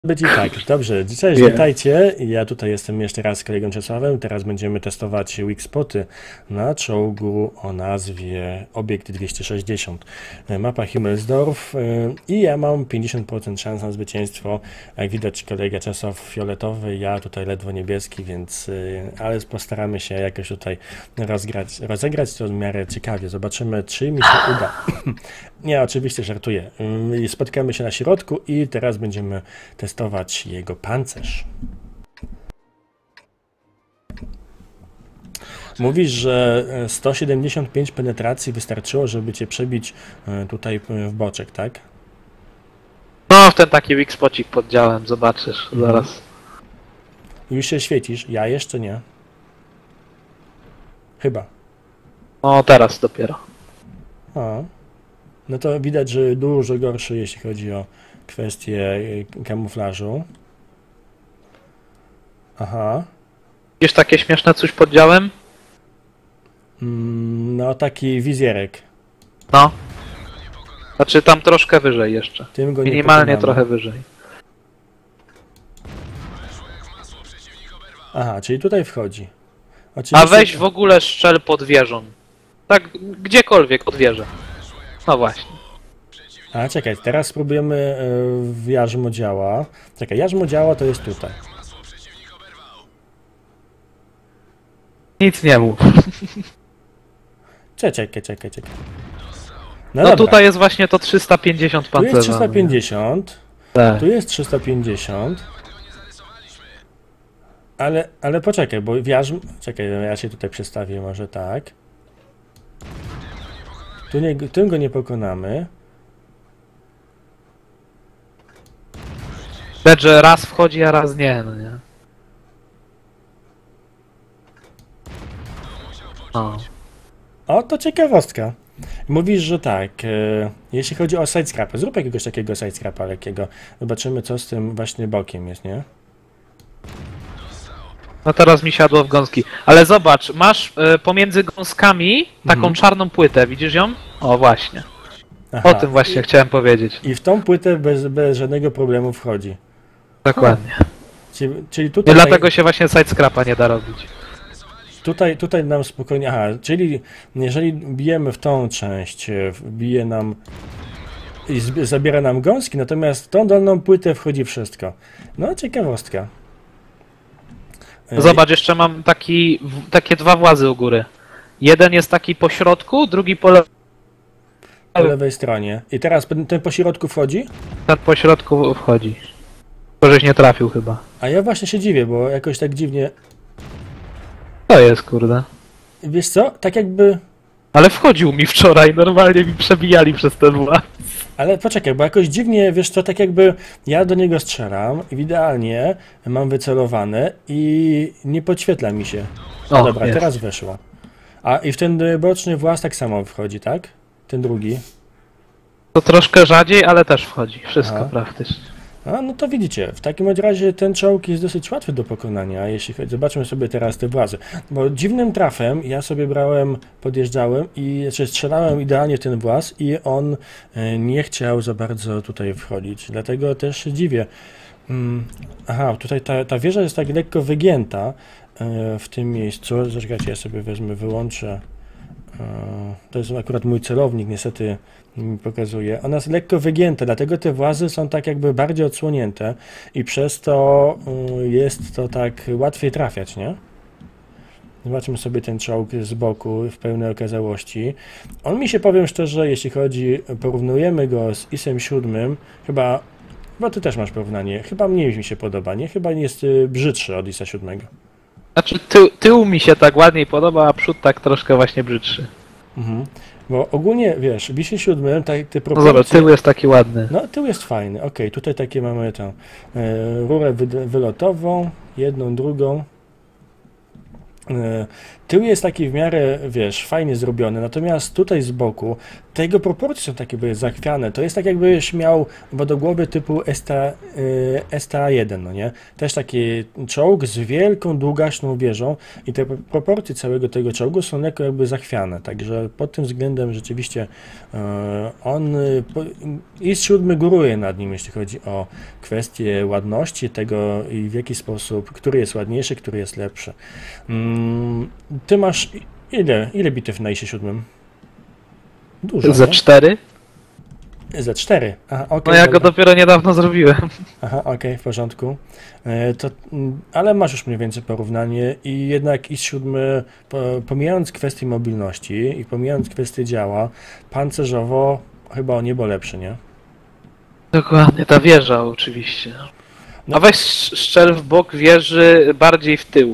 być i tak. Dobrze, cześć, witajcie. Ja tutaj jestem jeszcze raz z kolegą Czesławem. Teraz będziemy testować weak spoty na czołgu o nazwie Obiekt 260. Mapa Himmelsdorf i ja mam 50% szans na zwycięstwo. Jak widać, kolega Czesław fioletowy, ja tutaj ledwo niebieski, więc ale postaramy się jakoś tutaj rozegrać to w miarę ciekawie. Zobaczymy, czy mi się uda. Nie, oczywiście żartuję. Spotkamy się na środku i teraz będziemy testować jego pancerz. Mówisz, że 175 penetracji wystarczyło, żeby cię przebić tutaj w boczek, tak? No, w ten taki weak spocik poddziałem, zobaczysz zaraz. Już się świecisz, ja jeszcze nie. Chyba. No, teraz dopiero. A. No to widać, że dużo gorszy, jeśli chodzi o kwestię kamuflażu. Aha. Widzisz takie śmieszne coś poddziałem? No taki wizjerek. No. Znaczy tam troszkę wyżej jeszcze. Tym go nie Minimalnie pokonamy. trochę wyżej. Aha, czyli tutaj wchodzi. A Oczywiście... weź w ogóle strzel pod wieżą. Tak, gdziekolwiek od wieży. No właśnie. A czekaj, teraz spróbujemy w jarzmo działa. Czekaj, jarzmo działa to jest tutaj. Nic nie mów. Czekaj. No dobra. tutaj jest właśnie to 350 Tu pancerza. jest 350. Tak. Tu jest 350. Ale poczekaj, bo w jarzmo... Czekaj, ja się tutaj przestawię może tak. Tym go nie pokonamy. Widać, że raz wchodzi, a raz nie, no nie? No. O, to ciekawostka. Mówisz, że tak, jeśli chodzi o sidescrapę, zrób jakiegoś takiego sidescrapa lekkiego. Zobaczymy, co z tym właśnie bokiem jest, nie? No teraz mi siadło w gąski. Ale zobacz, masz pomiędzy gąskami taką czarną płytę, widzisz ją? O, właśnie. Aha. O tym właśnie chciałem powiedzieć. I w tą płytę bez żadnego problemu wchodzi. Dokładnie. Czyli I tutaj... dlatego się właśnie sidescrapa nie da robić. Tutaj nam spokojnie... Aha, czyli jeżeli bijemy w tą część, bije nam... I zabiera nam gąski, natomiast w tą dolną płytę wchodzi wszystko. No, ciekawostka. Zobacz, jeszcze mam takie dwa włazy u góry. Jeden jest taki po środku, drugi po lewej stronie. I teraz ten po środku wchodzi? Ten po środku wchodzi. Tylko żeś nie trafił chyba. A ja właśnie się dziwię, bo jakoś tak dziwnie... To jest, kurde. Wiesz co? Tak jakby... Ale wchodził mi wczoraj, normalnie mi przebijali przez ten właz. Ale poczekaj, bo jakoś dziwnie, wiesz co, tak jakby ja do niego strzelam, idealnie mam wycelowane i nie podświetla mi się. No O, dobra, jest. teraz weszło. A i w ten boczny właz tak samo wchodzi, tak? Ten drugi. To troszkę rzadziej, ale też wchodzi. Wszystko Aha. praktycznie. A, no to widzicie, w takim razie ten czołg jest dosyć łatwy do pokonania, jeśli chodzi, zobaczmy sobie teraz te włazy. Bo dziwnym trafem ja sobie podjeżdżałem i strzelałem idealnie w ten właz i on nie chciał za bardzo tutaj wchodzić, dlatego też się dziwię. Aha, tutaj ta wieża jest tak lekko wygięta w tym miejscu. Zaczekajcie, ja sobie wyłączę. To jest akurat mój celownik, niestety mi pokazuje. Ona jest lekko wygięta, dlatego te włazy są tak jakby bardziej odsłonięte i przez to jest to tak łatwiej trafiać, nie? Zobaczmy sobie ten czołg z boku w pełnej okazałości. On mi się, powiem szczerze, jeśli chodzi, porównujemy go z IS-em 7, chyba ty też masz porównanie, chyba mniej mi się podoba, nie? Chyba jest brzydszy od IS-a 7. Znaczy tył mi się tak ładniej podoba, a przód tak troszkę właśnie brzydszy. Bo ogólnie, wiesz, w IS-ie 7 te No proporcje... zobacz, tył jest taki ładny. No, tył jest fajny, okej, tutaj takie mamy tą rurę wylotową, jedną, drugą. Tył jest taki w miarę, wiesz, fajnie zrobiony, natomiast tutaj z boku te jego proporcje są takie jakby zachwiane. To jest tak jakbyś miał wodogłowy typu STA-1, no nie? Też taki czołg z wielką, długaśną wieżą i te proporcje całego tego czołgu są lekko jakby zachwiane. Także pod tym względem rzeczywiście on IS-7 góruje nad nim, jeśli chodzi o kwestię ładności tego i w jaki sposób, który jest ładniejszy, który jest lepszy. Ty masz ile bitew na IS-7? Dużo, Za nie? 4? Za 4. Aha, No okej, ja go dobra. dopiero niedawno zrobiłem. Aha, okej, w porządku. Ale masz już mniej więcej porównanie i jednak IS-7, pomijając kwestię mobilności i pomijając kwestię działa, pancerzowo chyba o niebo lepszy, nie? Dokładnie, ta wieża oczywiście. No. A weź strzel w bok wieży bardziej w tył.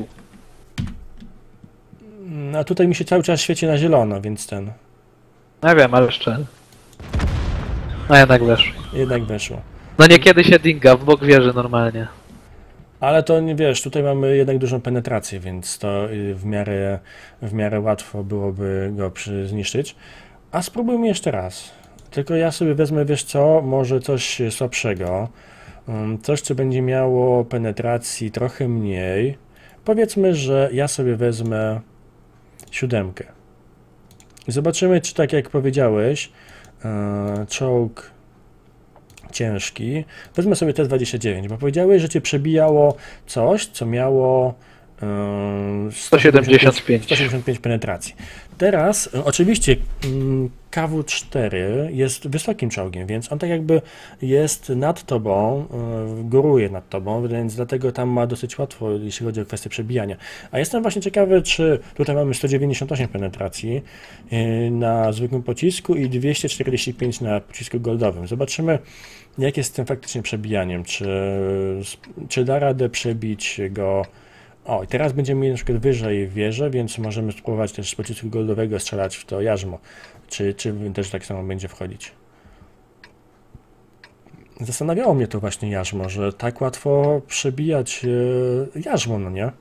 A tutaj mi się cały czas świeci na zielono, więc Ja wiem, ale strzel. No jednak weszło. jednak weszło. No niekiedy się dinga w bok wieży normalnie. Ale to nie wiesz, tutaj mamy jednak dużą penetrację, więc to w miarę łatwo byłoby go zniszczyć. A spróbujmy jeszcze raz. Tylko ja sobie wezmę, wiesz co, może coś słabszego. Coś, co będzie miało penetracji trochę mniej. Powiedzmy, że ja sobie wezmę 7. Zobaczymy, czy tak jak powiedziałeś, czołg ciężki. Wezmę sobie T-29, bo powiedziałeś, że cię przebijało coś, co miało 175 penetracji. Teraz oczywiście KW-4 jest wysokim czołgiem, więc on tak jakby jest nad tobą, góruje nad tobą, więc dlatego tam ma dosyć łatwo, jeśli chodzi o kwestię przebijania. A jestem właśnie ciekawy, czy tutaj mamy 198 penetracji na zwykłym pocisku i 245 na pocisku goldowym. Zobaczymy, jak jest z tym faktycznie przebijaniem, czy da radę przebić go. O, i teraz będziemy mieli na przykład wyżej wieżę, więc możemy spróbować też z pocisku goldowego strzelać w to jarzmo. Czy też tak samo będzie wchodzić. Zastanawiało mnie to właśnie jarzmo, że tak łatwo przebijać jarzmo, no nie?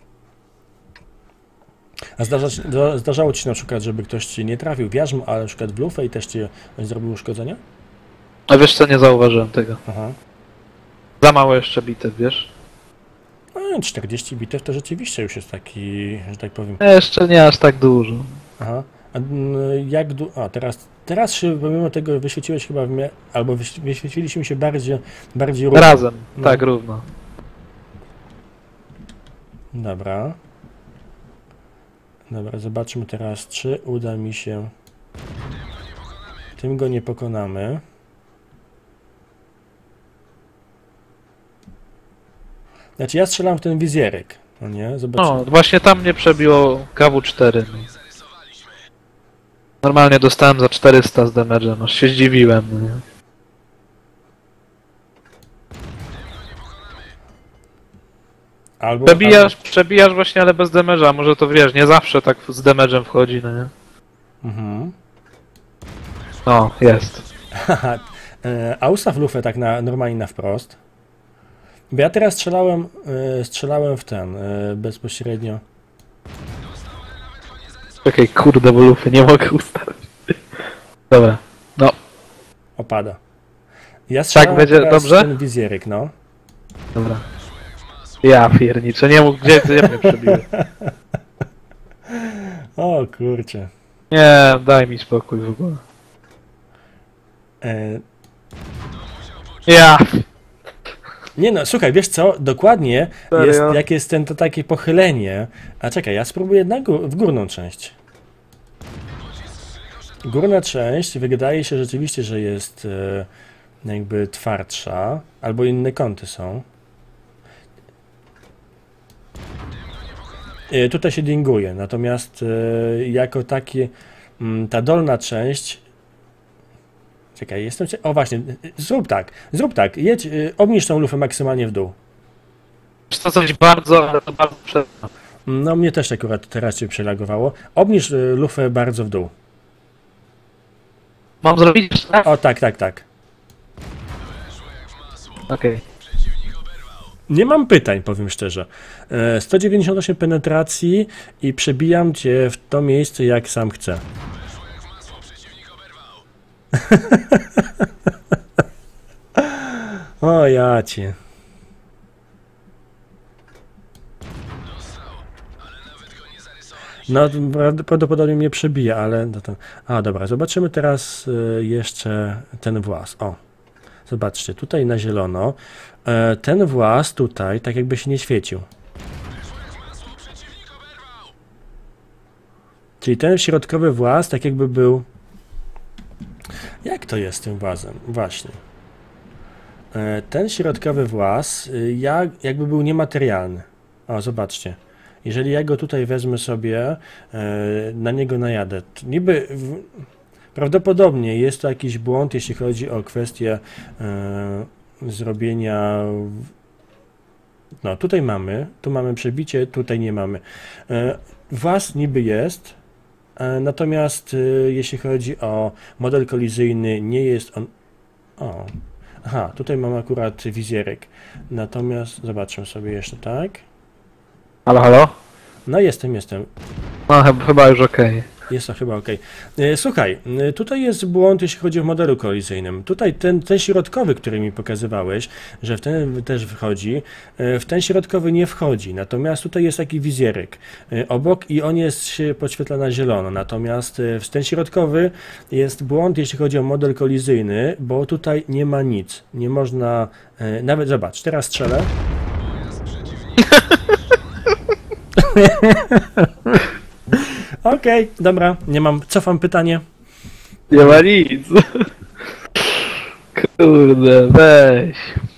A zdarzało ci się na przykład, żeby ktoś ci nie trafił w jarzmo, ale na przykład w lufę i też ci zrobił uszkodzenia? A wiesz co, nie zauważyłem tego. Aha. Za mało jeszcze bitew, wiesz? No, 40 bitew to rzeczywiście już jest taki, że tak powiem. Jeszcze nie aż tak dużo. Aha. A teraz się pomimo tego wyświeciłeś chyba albo wyświeciliśmy się bardziej równo. Razem, No. tak równo. Dobra. Dobra, zobaczmy teraz, czy uda mi się. Tym go nie pokonamy. Znaczy ja strzelam w ten wizjerek, no nie? Zobaczymy. No, właśnie tam mnie przebiło KW-4. Normalnie dostałem za 400 z damage'em, aż się zdziwiłem. No nie? Albo Przebijasz właśnie, ale bez damage'a, może to wiesz, nie zawsze tak z damage'em wchodzi, no nie? Mhm. O, jest. Haha, a ustaw lufę tak normalnie na wprost. Bo ja teraz strzelałem w ten bezpośrednio. Czekaj, kurde, bo lufy nie mogę ustawić. Dobra, no, Opada. Ja strzelałem będzie teraz dobrze? w ten wizjerek, no. dobra. Ja pierniczę, nie mógł, gdzie mnie przebiły? O kurczę. Nie, daj mi spokój w ogóle. E, Ja! Nie no, słuchaj, wiesz co, dokładnie Serio? jak jest to takie pochylenie. A czekaj, ja spróbuję w górną część. Górna część wydaje się rzeczywiście, że jest jakby twardsza, albo inne kąty są. Tutaj się dinguje, natomiast jako takie ta dolna część. Czekaj, o właśnie, zrób tak, jedź, obniż tą lufę maksymalnie w dół. Wiesz co, coś bardzo, ale to bardzo przed... No mnie też akurat teraz się przelagowało. Obniż lufę bardzo w dół. Mam zrobić tak? O, tak. Okej. Nie mam pytań, powiem szczerze. 198 penetracji i przebijam cię w to miejsce, jak sam chcę. O ja cię. No, prawdopodobnie mnie przebija, ale... A, dobra, zobaczymy teraz jeszcze ten włas. O, zobaczcie, tutaj na zielono. Ten włas tutaj tak jakby się nie świecił. Czyli ten środkowy włas tak jakby był... Jak to jest z tym włazem? Właśnie. Ten środkowy włas jakby był niematerialny. O, zobaczcie. Jeżeli ja go tutaj wezmę sobie, na niego najadę, niby prawdopodobnie jest to jakiś błąd, jeśli chodzi o kwestię zrobienia... No, tutaj mamy, tu mamy przebicie, tutaj nie mamy. Włas niby jest, natomiast jeśli chodzi o model kolizyjny, nie jest on... O, aha, tutaj mam akurat wizjerek. Natomiast zobaczmy sobie jeszcze tak. Halo, halo? No jestem. No chyba już okej. Jest to chyba okej. Słuchaj, tutaj jest błąd, jeśli chodzi o modelu kolizyjnym. Tutaj ten środkowy, który mi pokazywałeś, że w ten też wchodzi, w ten środkowy nie wchodzi. Natomiast tutaj jest taki wizjerek obok i on się podświetla na zielono. Natomiast w ten środkowy jest błąd, jeśli chodzi o model kolizyjny, bo tutaj nie ma nic. Nie można... Nawet, zobacz, teraz strzelę. Okej, dobra, nie mam. Cofam pytanie. Nie ma nic. Kurde, weź.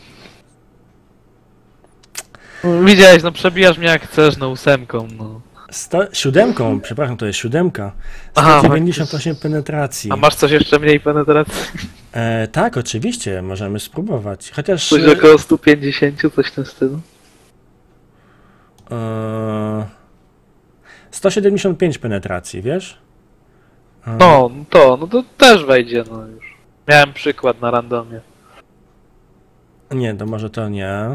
Widziałeś, no przebijasz mnie jak chcesz, no 8, no. 7, przepraszam, to jest 7. Aha, 198 penetracji. A masz coś jeszcze mniej penetracji? Tak, oczywiście, możemy spróbować. Chociaż... Coś około 150, coś w tym stylu? 175 penetracji, wiesz? No to też wejdzie, no już. Miałem przykład na randomie. Nie, to może to nie.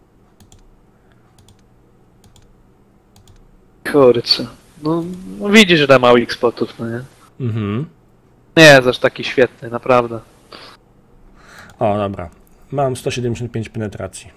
Kurczę. No widzisz, że ma weak spotów, no nie? Mhm. Nie jest aż taki świetny, naprawdę. O, dobra. Mam 175 penetracji.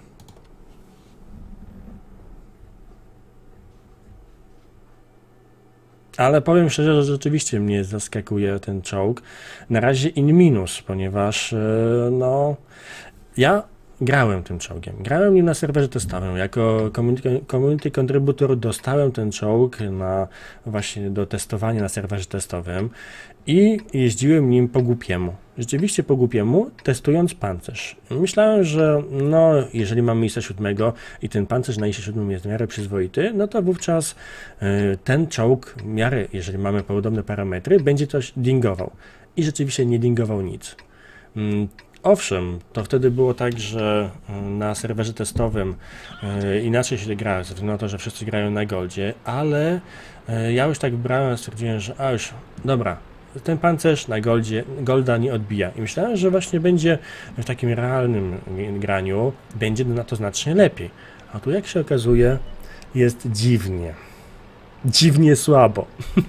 Ale powiem szczerze, że rzeczywiście mnie zaskakuje ten czołg. Na razie in minus, ponieważ no ja grałem tym czołgiem. Grałem nim na serwerze testowym. Jako community contributor dostałem ten czołg właśnie do testowania na serwerze testowym i jeździłem nim po głupiemu. Rzeczywiście po głupiemu, testując pancerz. Myślałem, że no, jeżeli mamy ISA 7 i ten pancerz na ISA 7 jest w miarę przyzwoity, no to wówczas ten czołg w miarę, jeżeli mamy podobne parametry, będzie coś dingował. I rzeczywiście nie dingował nic. Owszem, to wtedy było tak, że na serwerze testowym inaczej się gra, ze względu na to, że wszyscy grają na goldzie, ale ja już tak brałem, stwierdziłem, że już, dobra, ten pancerz na golda nie odbija. I myślałem, że właśnie będzie w takim realnym graniu, będzie na to znacznie lepiej. A tu jak się okazuje, jest dziwnie. Dziwnie słabo.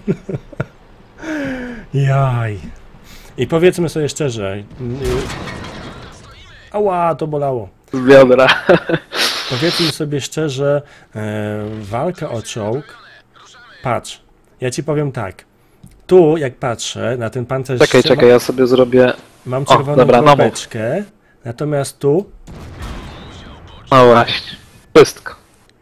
Jaj. I powiedzmy sobie szczerze, ała, to bolało. Z biodra. Powiedzmy sobie szczerze, walka o czołg, patrz, ja ci powiem tak, tu jak patrzę na ten pancerz... Czekaj, ja sobie zrobię... Mam czerwoną kropeczkę, natomiast tu... No właśnie, wszystko.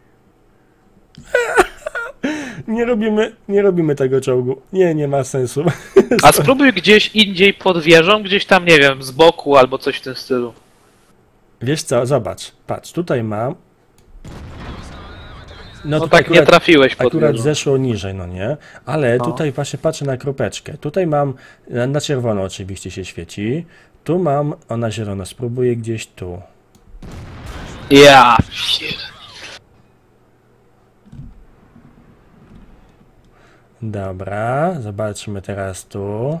Nie robimy tego czołgu. Nie ma sensu. A spróbuj gdzieś indziej pod wieżą, gdzieś tam, nie wiem, z boku albo coś w tym stylu. Wiesz co, zobacz, patrz, tutaj mam... No tak akurat, nie trafiłeś pod akurat wieżą. Zeszło niżej, no nie? Ale tutaj właśnie patrzę na kropeczkę. Tutaj mam, na czerwono oczywiście się świeci. Tu mam, ona zielona, spróbuję gdzieś tu. Ja. Dobra, zobaczmy teraz tu.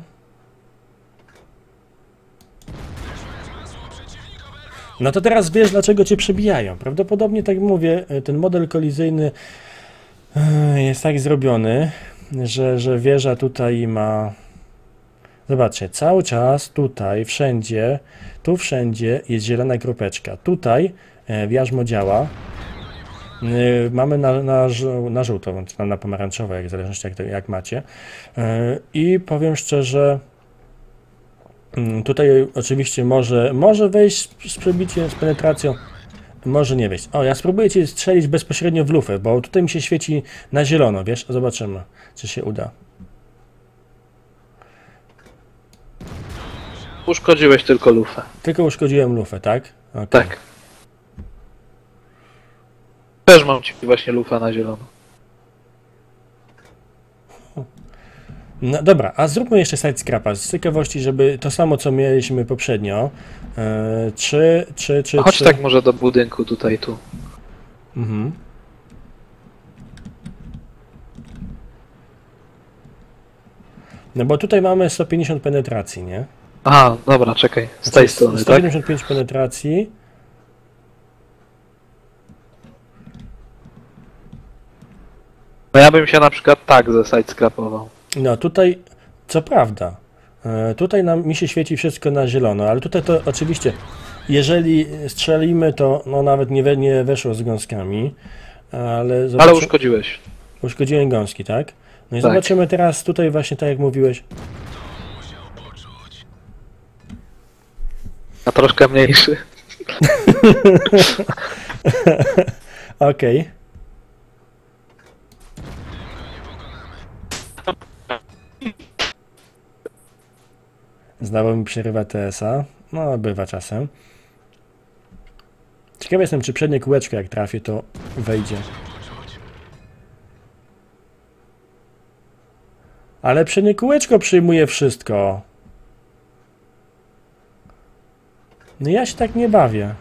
No to teraz wiesz, dlaczego cię przebijają. Prawdopodobnie, tak mówię, ten model kolizyjny jest tak zrobiony, że wieża tutaj ma Zobaczcie, cały czas tutaj, wszędzie, tu wszędzie jest zielona kropeczka. Tutaj jarzmo działa. Mamy na żółto, bądź na pomarańczowe, jak w zależności jak macie. I powiem szczerze, tutaj oczywiście może wejść z przebiciem, z penetracją, może nie wejść. O, ja spróbuję Cię strzelić bezpośrednio w lufę, bo tutaj mi się świeci na zielono, wiesz? Zobaczymy, czy się uda. Uszkodziłeś tylko lufę. Tylko uszkodziłem lufę, tak? Okay. Tak. Też mam ci właśnie lufę na zielono. No dobra, a zróbmy jeszcze side scrapa z ciekawości, żeby to samo co mieliśmy poprzednio. Chodź tak może do budynku tutaj, tu. Mhm. No bo tutaj mamy 150 penetracji, nie? Aha, dobra, czekaj. Z tej strony, 175 tak? Penetracji. No ja bym się na przykład tak ze side scrapował. No tutaj, co prawda, tutaj mi się świeci wszystko na zielono, ale tutaj to oczywiście, jeżeli strzelimy, to no nawet nie weszło z gąskami, ale Ale uszkodziłeś. Uszkodziłem gąski, tak? No i tak. Zobaczymy teraz tutaj właśnie tak jak mówiłeś. A troszkę mniejszy. Okej. Znowu mi przerywa TS-a. No, bywa czasem. Ciekawy jestem, czy przednie kółeczko jak trafię, to wejdzie. Ale przednie kółeczko przyjmuje wszystko. No ja się tak nie bawię.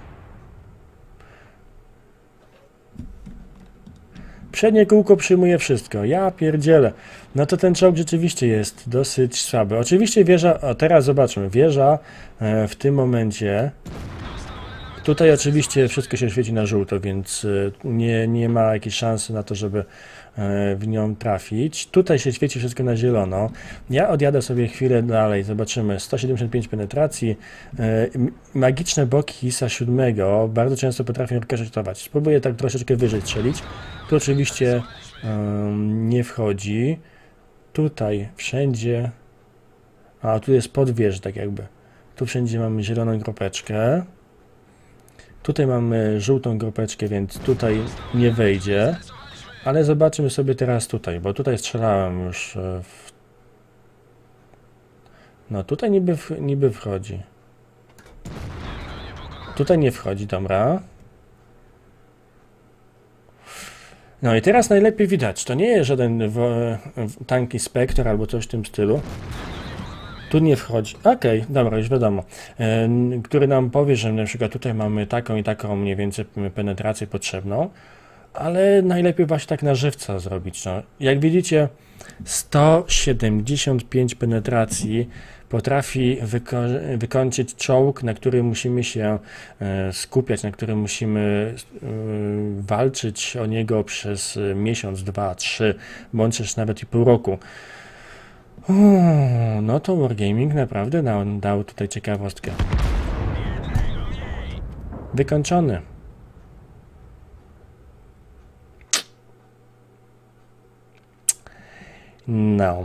Przednie kółko przyjmuje wszystko. Ja pierdzielę. No to ten czołg rzeczywiście jest dosyć słaby. Oczywiście wieża, o teraz zobaczmy, wieża w tym momencie. Tutaj oczywiście wszystko się świeci na żółto, więc nie ma jakiejś szansy na to, żeby w nią trafić. Tutaj się świeci wszystko na zielono. Ja odjadę sobie chwilę dalej, zobaczymy. 175 penetracji. Magiczne boki Hisa 7 bardzo często potrafią rykoszytować. Spróbuję tak troszeczkę wyżej strzelić. Tu oczywiście nie wchodzi. Tutaj wszędzie. A tu jest podwież, tak jakby. Tu wszędzie mamy zieloną kropeczkę. Tutaj mamy żółtą kropeczkę, więc tutaj nie wejdzie. Ale zobaczymy sobie teraz tutaj, bo tutaj strzelałem już No tutaj niby wchodzi. Tutaj nie wchodzi, dobra. No i teraz najlepiej widać, to nie jest żaden tanki Spectre albo coś w tym stylu. Tu nie wchodzi. Okej, dobra, już wiadomo. Który nam powie, że na przykład tutaj mamy taką i taką mniej więcej penetrację potrzebną. Ale najlepiej właśnie tak na żywca zrobić. No. Jak widzicie, 175 penetracji potrafi wykończyć czołg, na którym musimy się skupiać, na którym musimy walczyć o niego przez miesiąc, 2, 3, bądź też nawet i pół roku. No to Wargaming naprawdę dał tutaj ciekawostkę. Wykończony. No.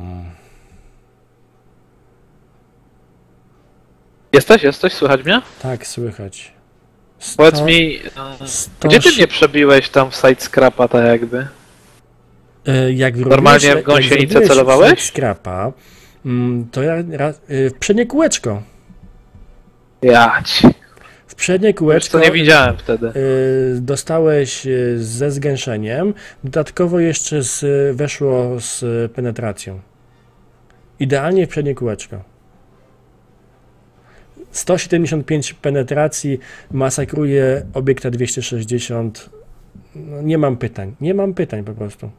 Jesteś? Słychać mnie? Tak, słychać. Powiedz mi, gdzie ty mnie przebiłeś tam w side scrapa, tak jakby? Jak normalnie w gąsienicę celowałeś? Scrapa, to ja w przednie kółeczko. Jać. W przednie kółeczko. To nie widziałem wtedy. Dostałeś ze zgęszeniem, dodatkowo jeszcze weszło z penetracją. Idealnie w przednie kółeczko. 175 penetracji masakruje obiekta 260. No, nie mam pytań po prostu.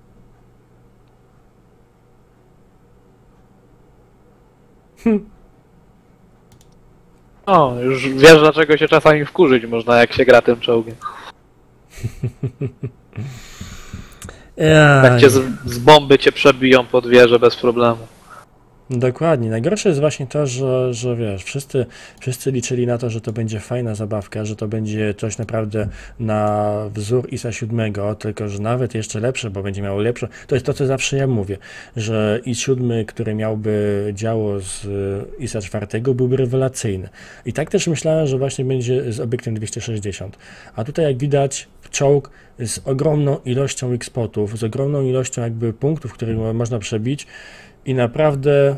O, już wiesz, dlaczego się czasami wkurzyć można, jak się gra tym czołgiem. Tak cię z bomby cię przebiją pod wieżę bez problemu. Dokładnie. Najgorsze jest właśnie to, że wiesz, wszyscy liczyli na to, że to będzie fajna zabawka, że to będzie coś naprawdę na wzór ISA 7, tylko że nawet jeszcze lepsze, bo będzie miało lepsze. To jest to, co zawsze ja mówię, że IS 7, który miałby działo z ISA 4, byłby rewelacyjny. I tak też myślałem, że właśnie będzie z obiektem 260. A tutaj jak widać czołg z ogromną ilością X-spotów, z ogromną ilością jakby punktów, które można przebić. I naprawdę,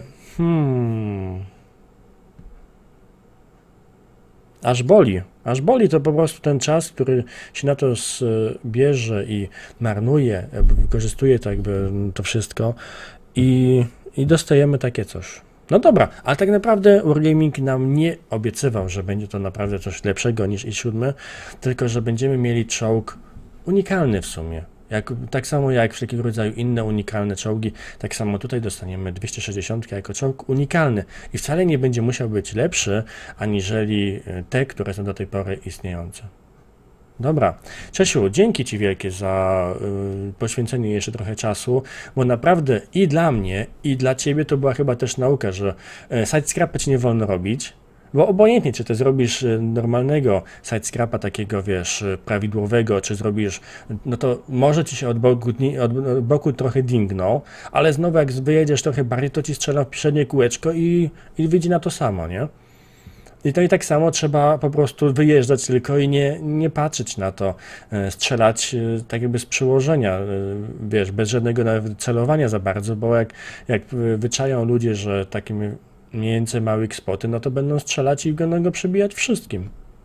aż boli to po prostu ten czas, który się na to bierze i marnuje, wykorzystuje to jakby to wszystko i dostajemy takie coś. No dobra, ale tak naprawdę Wargaming nam nie obiecywał, że będzie to naprawdę coś lepszego niż i7, tylko że będziemy mieli czołg unikalny w sumie. Tak samo jak wszelkiego rodzaju inne unikalne czołgi, tak samo tutaj dostaniemy 260 jako czołg unikalny i wcale nie będzie musiał być lepszy, aniżeli te, które są do tej pory istniejące. Dobra, Czesiu, dzięki Ci wielkie za poświęcenie jeszcze trochę czasu, bo naprawdę i dla mnie, i dla Ciebie to była chyba też nauka, że side-scrapa Ci nie wolno robić, bo obojętnie, czy to zrobisz normalnego side-scrapa takiego, wiesz, prawidłowego, czy zrobisz, no to może Ci się od boku trochę dingną, ale znowu jak wyjedziesz trochę bardziej, to Ci strzela w przednie kółeczko i wyjdzie na to samo, nie? I to i tak samo trzeba po prostu wyjeżdżać tylko i nie patrzeć na to, strzelać tak jakby z przyłożenia, wiesz, bez żadnego nawet celowania za bardzo, bo jak wyczają ludzie, że takim mniej więcej małe spoty, no to będą strzelać i będą go przebijać wszystkim.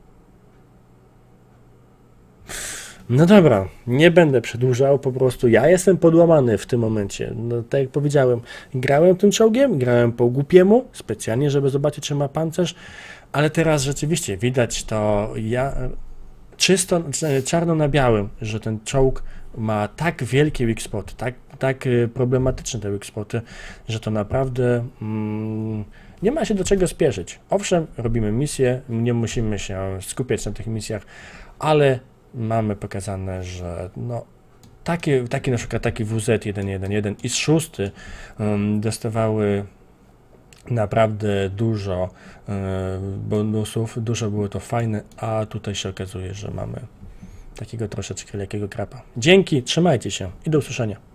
No dobra, nie będę przedłużał, po prostu ja jestem podłamany w tym momencie. No tak jak powiedziałem, grałem tym czołgiem, grałem po głupiemu, specjalnie, żeby zobaczyć, czy ma pancerz, ale teraz rzeczywiście widać to czysto, czarno na białym, że ten czołg ma tak wielkie weak spoty, tak problematyczne te weak spoty, że to naprawdę nie ma się do czego spieszyć. Owszem, robimy misje, nie musimy się skupiać na tych misjach, ale mamy pokazane, że no, takie na przykład taki WZ-111 i z 6 dostawały naprawdę dużo bonusów, dużo było to fajne, a tutaj się okazuje, że mamy takiego troszeczkę lekkiego krapa. Dzięki, trzymajcie się i do usłyszenia.